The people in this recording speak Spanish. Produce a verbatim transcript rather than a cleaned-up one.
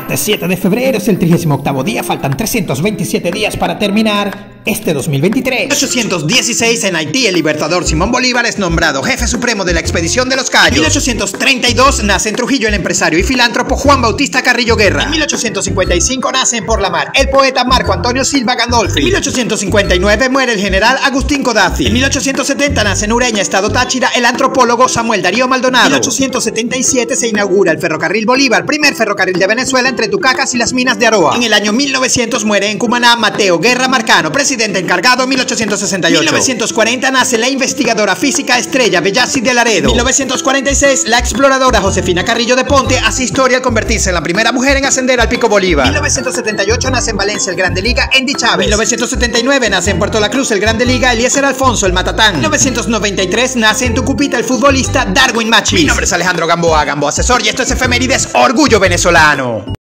Martes siete de febrero es el trigésimo octavo día, faltan trescientos veintisiete días para terminar este dos mil veintitrés. mil ochocientos dieciséis en Haití, el libertador Simón Bolívar es nombrado jefe supremo de la expedición de los Cayos. En mil ochocientos treinta y dos nace en Trujillo el empresario y filántropo Juan Bautista Carrillo Guerra. En mil ochocientos cincuenta y cinco nace en Porlamar el poeta Marco Antonio Silva Gandolfi. En mil ochocientos cincuenta y nueve muere el general Agustín Codazzi. En mil ochocientos setenta nace en Ureña, estado Táchira, el antropólogo Samuel Darío Maldonado. En mil ochocientos setenta y siete se inaugura el ferrocarril Bolívar, primer ferrocarril de Venezuela entre Tucacas y las minas de Aroa. En el año mil novecientos muere en Cumaná Mateo Guerra Marcano, presidente encargado mil ochocientos sesenta y ocho. En mil novecientos cuarenta nace la investigadora física Estrella Bellassi de Laredo. En mil novecientos cuarenta y seis la exploradora Josefina Carrillo de Ponte hace historia al convertirse en la primera mujer en ascender al Pico Bolívar. En mil novecientos setenta y ocho nace en Valencia el Grande Liga Andy Chávez. En mil novecientos setenta y nueve nace en Puerto La Cruz el Grande Liga Eliezer Alfonso el Matatán. En mil novecientos noventa y tres nace en Tucupita el futbolista Darwin Machis. Mi nombre es Alejandro Gamboa, Gamboa Asesor, y esto es Efemérides Orgullo Venezolano.